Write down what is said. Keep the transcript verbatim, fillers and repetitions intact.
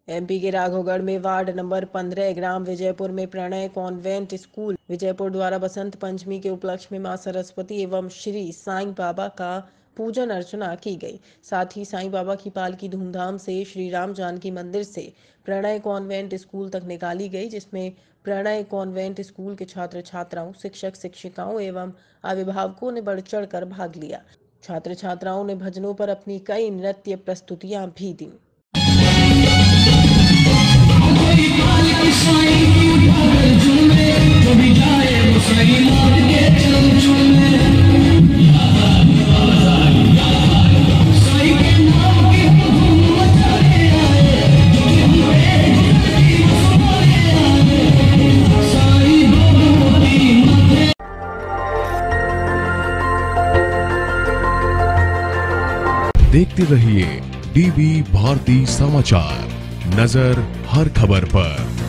MP के राघवगढ़ में ward number पंद्रह ग्राम विजयपुर में प्रणय कॉन्वेंट स्कूल विजयपुर द्वारा बसंत पंचमी के उपलक्ष्य में मां सरस्वती एवं श्री साईं बाबा का पूजन अर्चना की गई। साथ ही साईं बाबा की पालकी धूमधाम से श्री राम जानकी मंदिर से प्रणय कॉन्वेंट स्कूल तक निकाली गई, जिसमें प्रणय कॉन्वेंट स्कूल के छात्र छात्राओं, शिक्षक शिक्षिकाओं एवं अभिभावकों ने बढ़ चढ़ कर भाग लिया। छात्र छात्राओं ने भजनों पर अपनी कई नृत्य प्रस्तुतियां भी दी। देखते रहिए डीवी भारती समाचार, नजर हर खबर पर।